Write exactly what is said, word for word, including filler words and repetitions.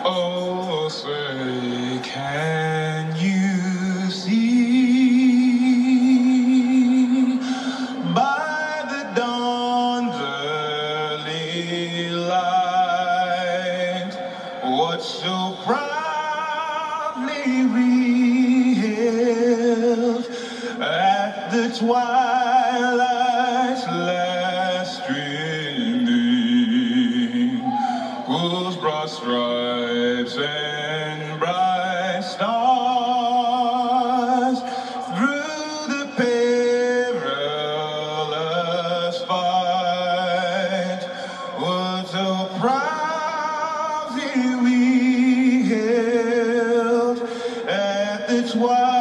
Oh, say, can you see by the dawn's early light what so proudly we hailed at the twilight's last streaming, whose broad stripes and bright stars through the perilous fight would so proudly we hailed at the twilight